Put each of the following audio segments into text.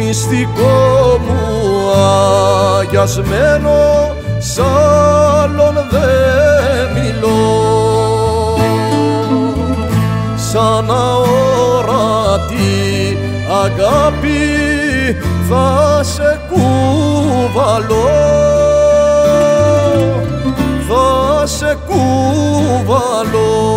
μυστικό μου αγιασμένο, σ' άλλον δεν μιλώ. Σαν αόρατη αγάπη θα σε κουβαλώ, θα σε κουβαλώ.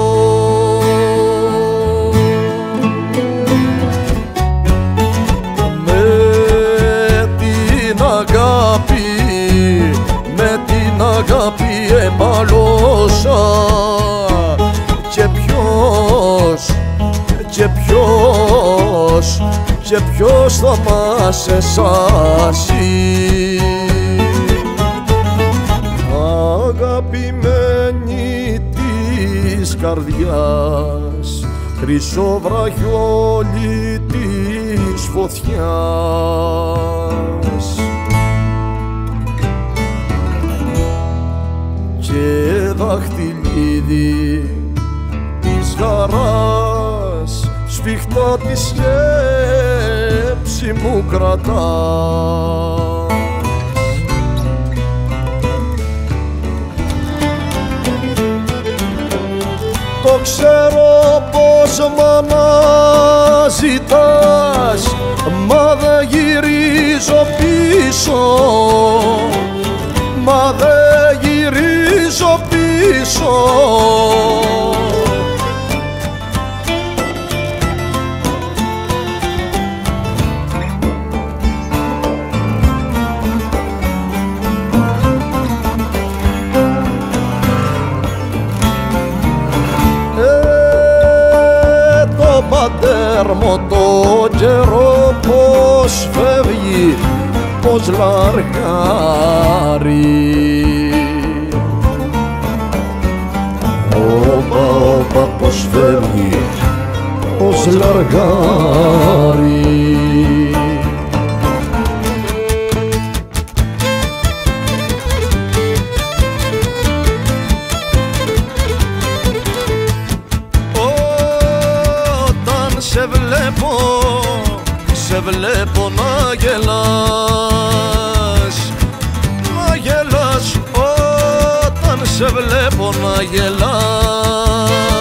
Με την αγάπη εμαλώσα και ποιος θα μας εσάσει. Αγαπημένη της καρδιάς, χρυσό βραχιόλι της φωτιάς, και δαχτυλίδι της χαράς, σφιχτά τη σκέψη μου κρατάς. Το ξέρω πως μ' αναζητάς, μα δεν γυρίζω πίσω, μα δεν γυρίζω πίσω. Το πατέρμο το καιρό πως φεύγει, πως λαργάρει. Όπα πως φεύγει, πως λαργάρει. Όταν σε βλέπω να γελάς, να γελάς. Όταν σε βλέπω να γελάς,